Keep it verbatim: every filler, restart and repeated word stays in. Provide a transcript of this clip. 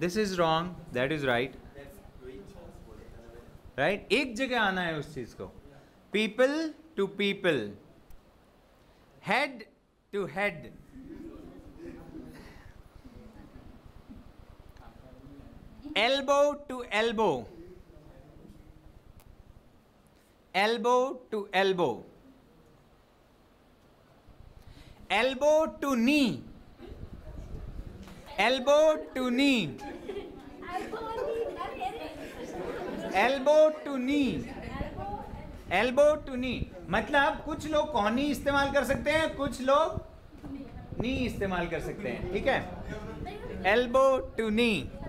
This is wrong, that is right. Right, एक जगह आना है उस चीज को. People to people, head to head, elbow to elbow, elbow to elbow, elbow to knee, elbow to knee, elbow to knee, elbow to knee. मतलब कुछ लोग कोहनी इस्तेमाल कर सकते हैं, कुछ लोग नी इस्तेमाल कर सकते हैं. ठीक है, elbow to knee.